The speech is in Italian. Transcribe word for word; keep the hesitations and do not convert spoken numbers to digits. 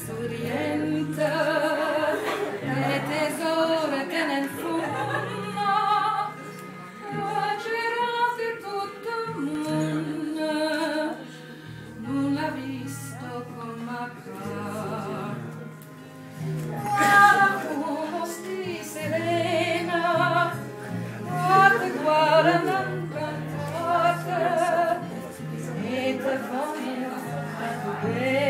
s'orienta, le tesore che nel fumo, ha girato tutto il mondo, non l'ha visto come fa. Qualcuno sti serena, guarda, guarda, non cantata, e te voglio bene.